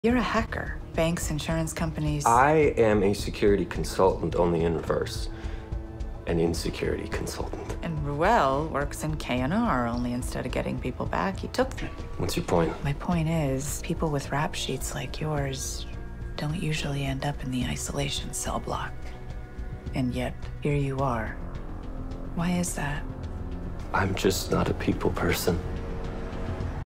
You're a hacker. Banks, insurance companies. I am a security consultant, only in reverse. An insecurity consultant. And Ruel works in K&R, only instead of getting people back, he took them. What's your point? My point is, people with rap sheets like yours don't usually end up in the isolation cell block. And yet, here you are. Why is that? I'm just not a people person.